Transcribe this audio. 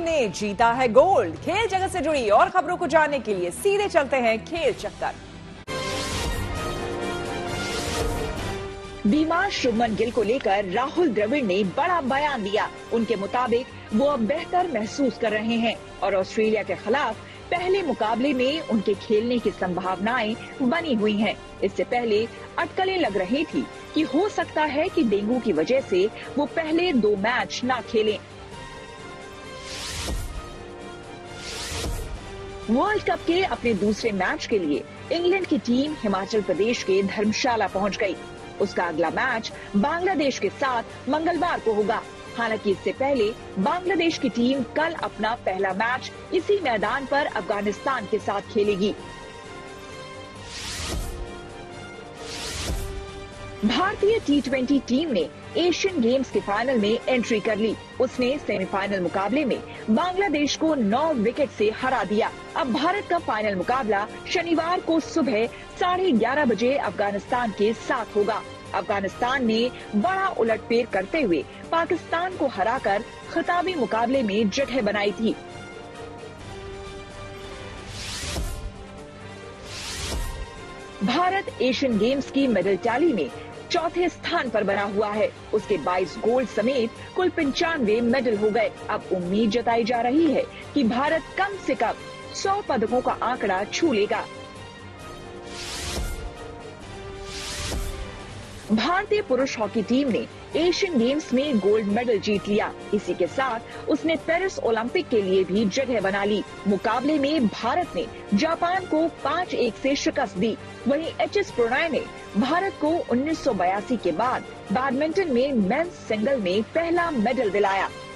ने जीता है गोल्ड। खेल जगत से जुड़ी और खबरों को जानने के लिए सीधे चलते हैं खेल चक्कर। बीमार शुभमन गिल को लेकर राहुल द्रविड़ ने बड़ा बयान दिया। उनके मुताबिक वो अब बेहतर महसूस कर रहे हैं और ऑस्ट्रेलिया के खिलाफ पहले मुकाबले में उनके खेलने की संभावनाएं बनी हुई हैं। इससे पहले अटकलें लग रही थी कि हो सकता है कि डेंगू की वजह से वो पहले 2 मैच ना खेलें। वर्ल्ड कप के अपने दूसरे मैच के लिए इंग्लैंड की टीम हिमाचल प्रदेश के धर्मशाला पहुंच गई। उसका अगला मैच बांग्लादेश के साथ मंगलवार को होगा। हालांकि इससे पहले बांग्लादेश की टीम कल अपना पहला मैच इसी मैदान पर अफगानिस्तान के साथ खेलेगी। भारतीय T20 टीम ने एशियन गेम्स के फाइनल में एंट्री कर ली। उसने सेमीफाइनल मुकाबले में बांग्लादेश को 9 विकेट से हरा दिया। अब भारत का फाइनल मुकाबला शनिवार को सुबह 11:30 बजे अफगानिस्तान के साथ होगा। अफगानिस्तान ने बड़ा उलटफेर करते हुए पाकिस्तान को हराकर खिताबी मुकाबले में जगह बनाई थी। भारत एशियन गेम्स की मेडल टैली में चौथे स्थान पर बना हुआ है। उसके 22 गोल्ड समेत कुल 95 मेडल हो गए। अब उम्मीद जताई जा रही है कि भारत कम से कम 100 पदकों का आंकड़ा छू लेगा। भारतीय पुरुष हॉकी टीम ने एशियन गेम्स में गोल्ड मेडल जीत लिया। इसी के साथ उसने पेरिस ओलंपिक के लिए भी जगह बना ली। मुकाबले में भारत ने जापान को 5-1 से शिकस्त दी। वहीं HS प्रणय ने भारत को 1982 के बाद बैडमिंटन में मेंस सिंगल में पहला मेडल दिलाया।